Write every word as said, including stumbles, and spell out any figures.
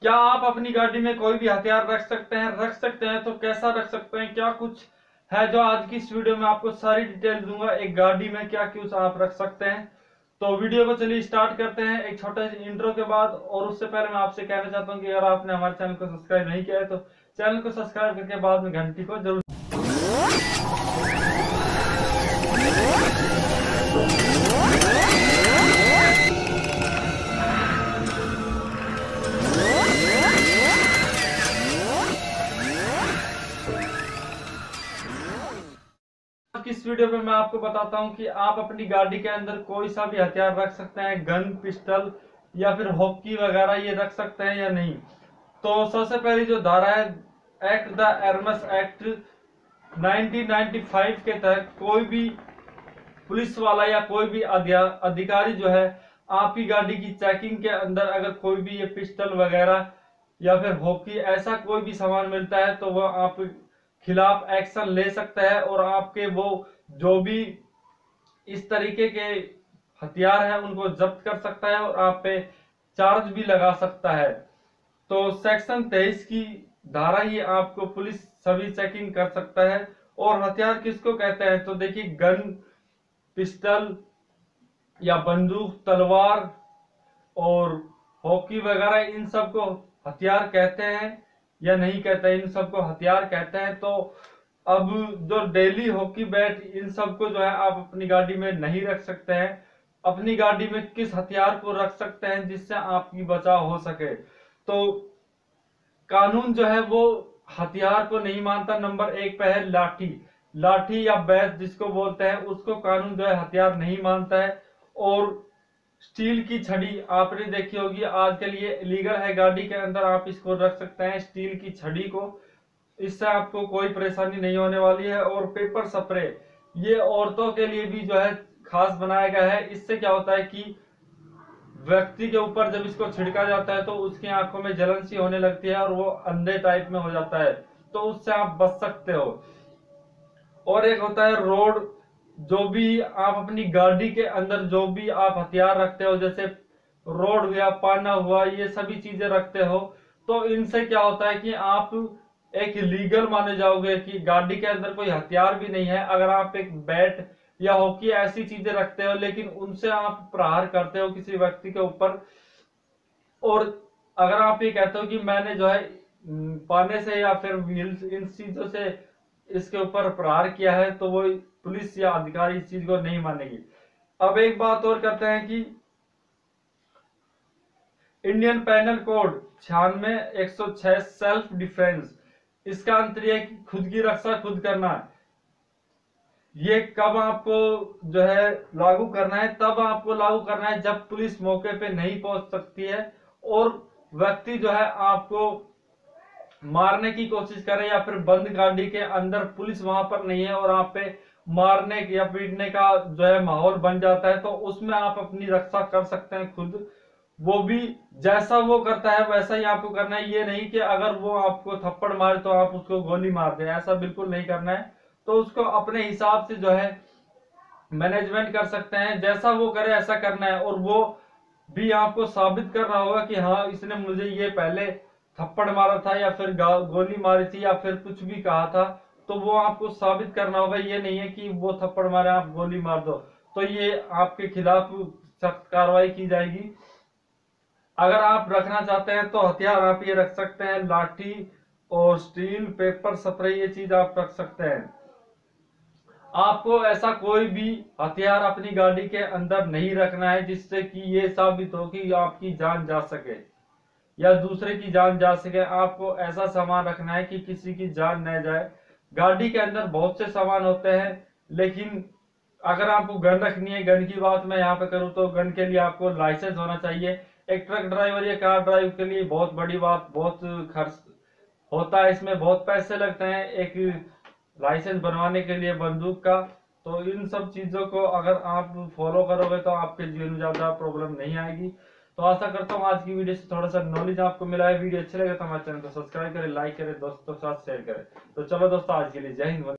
क्या आप अपनी गाड़ी में कोई भी हथियार रख सकते हैं? रख सकते हैं तो कैसा रख सकते हैं, क्या कुछ है जो आज की इस वीडियो में आपको सारी डिटेल दूंगा। एक गाड़ी में क्या कुछ आप रख सकते हैं। तो वीडियो को चलिए स्टार्ट करते हैं एक छोटे से इंट्रो के बाद। और उससे पहले मैं आपसे कहना चाहता हूँ कि अगर आपने हमारे चैनल को सब्सक्राइब नहीं किया है तो चैनल को सब्सक्राइब करके बाद में घंटी को जरूर। आज की इस वीडियो में मैं आपको बताता हूं कि आप अपनी गाड़ी के अंदर कोई सा भी हथियार रख सकते हैं, गन, पिस्टल या फिर हॉकी वगैरह ये रख सकते हैं या नहीं। तो सबसे पहली जो धारा है, act the arms act nineteen ninety five के तहत कोई भी पुलिस वाला या कोई भी अधिकारी जो है आपकी गाड़ी की चेकिंग के अंदर अगर कोई भी ये पिस्टल वगैरह या फिर हॉकी ऐसा कोई भी सामान मिलता है तो वह आप खिलाफ एक्शन ले सकता है और आपके वो जो भी इस तरीके के हथियार हैं उनको जब्त कर सकता है और आप पे चार्ज भी लगा सकता है। तो सेक्शन तेईस की धारा ही आपको पुलिस सभी चेकिंग कर सकता है। और हथियार किसको कहते हैं तो देखिए, गन, पिस्टल या बंदूक, तलवार और हॉकी वगैरह इन सब को हथियार कहते हैं या नहीं कहते हैं, इन सबको हथियार कहते हैं। तो अब जो डेली हॉकी बैट इन सबको जो है आप अपनी गाड़ी में नहीं रख सकते हैं। अपनी गाड़ी में किस हथियार को रख सकते हैं जिससे आपकी बचाव हो सके। तो कानून जो है वो हथियार को नहीं मानता। नंबर एक पे है लाठी। लाठी या बैट जिसको बोलते हैं उसको कानून जो है हथियार नहीं मानता है। और स्टील की छड़ी आपने देखी होगी, आजकल ये इलीगल है, गाड़ी के अंदर आप इसको रख सकते हैं, स्टील की छड़ी को। इससे आपको कोई परेशानी नहीं होने वाली है। और पेपर स्प्रे ये औरतों के लिए भी जो है खास बनाया गया है। इससे क्या होता है कि व्यक्ति के ऊपर जब इसको छिड़का जाता है तो उसकी आंखों में जलन सी होने लगती है और वो अंधे टाइप में हो जाता है, तो उससे आप बच सकते हो। और एक होता है रोड। जो भी आप अपनी गाड़ी के अंदर जो भी आप हथियार रखते हो, जैसे रोड हुआ, पाना हुआ, ये सभी चीजें रखते हो, तो इनसे क्या होता है कि आप एक लीगल माने जाओगे कि गाड़ी के अंदर कोई हथियार भी नहीं है। अगर आप एक बैट या हॉकी ऐसी चीजें रखते हो लेकिन उनसे आप प्रहार करते हो किसी व्यक्ति के ऊपर, और अगर आप ये कहते हो कि मैंने जो है पाने से या फिर व्हील्स इन चीजों से इसके ऊपर प्रहार किया है, तो वो पुलिस या अधिकारी इस चीज को नहीं मानेगी। अब एक बात और करते हैं कि इंडियन पैनल कोड छियानवे एक सौ छह सेल्फ डिफेंस, इसका अंतर यह कि खुद की रक्षा खुद करना है। ये कब आपको जो है लागू करना है, तब आपको लागू करना है जब पुलिस मौके पे नहीं पहुंच सकती है और व्यक्ति जो है आपको मारने की कोशिश करे या फिर बंद गाड़ी के अंदर पुलिस वहां पर नहीं है और आप पे मारने या पीटने का जो है माहौल बन जाता है, तो उसमें आप अपनी रक्षा कर सकते हैं खुद। वो भी जैसा वो करता है वैसा ही आपको करना है। ये नहीं कि अगर वो आपको थप्पड़ मारे तो आप उसको गोली मार दें, ऐसा बिल्कुल नहीं करना है। तो उसको अपने हिसाब से जो है मैनेजमेंट कर सकते हैं, जैसा वो करे ऐसा करना है। और वो भी आपको साबित करना होगा कि हाँ इसने मुझे ये पहले थप्पड़ मारा था या फिर गोली मारी थी या फिर कुछ भी कहा था, तो वो आपको साबित करना होगा। ये नहीं है कि वो थप्पड़ मारे आप गोली मार दो, तो ये आपके खिलाफ सख्त कार्रवाई की जाएगी। अगर आप रखना चाहते हैं तो हथियार आप ये रख सकते हैं, लाठी और स्टील, पेपर स्प्रे, ये चीज आप रख सकते हैं। आपको ऐसा कोई भी हथियार अपनी गाड़ी के अंदर नहीं रखना है जिससे कि ये साबित हो कि आपकी जान जा सके या दूसरे की जान जा सके। आपको ऐसा सामान रखना है कि किसी की जान न जाए। गाड़ी के अंदर बहुत से सामान होते हैं, लेकिन अगर आपको गन रखनी है, गन की बात मैं यहाँ पे करूँ तो गन के लिए आपको लाइसेंस होना चाहिए। एक ट्रक ड्राइवर या कार ड्राइव के लिए बहुत बड़ी बात, बहुत खर्च होता है, इसमें बहुत पैसे लगते हैं एक लाइसेंस बनवाने के लिए बंदूक का। तो इन सब चीजों को अगर आप फॉलो करोगे तो आपके जीवन में ज्यादा प्रॉब्लम नहीं आएगी। तो आशा करता हूँ आज की वीडियो से थोड़ा सा नॉलेज आपको मिला है। वीडियो अच्छी लगे तो हमारे चैनल को सब्सक्राइब करें, लाइक करें, दोस्तों के साथ शेयर करें। तो चलो दोस्तों, आज के लिए जय हिंद।